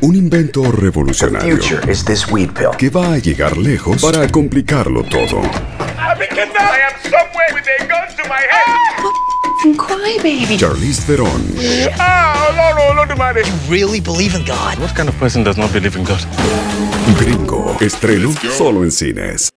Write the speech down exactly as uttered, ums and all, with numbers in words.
Un invento revolucionario future is this weed pill. que va a llegar lejos para complicarlo todo. I've been kidnapped! I am somewhere with a gun to my head! Cry, baby. Charlize Theron, Ah, no, no, no, no, man. You really believe in God? What kind of person does not believe in God? Gringo, estreno solo en cines.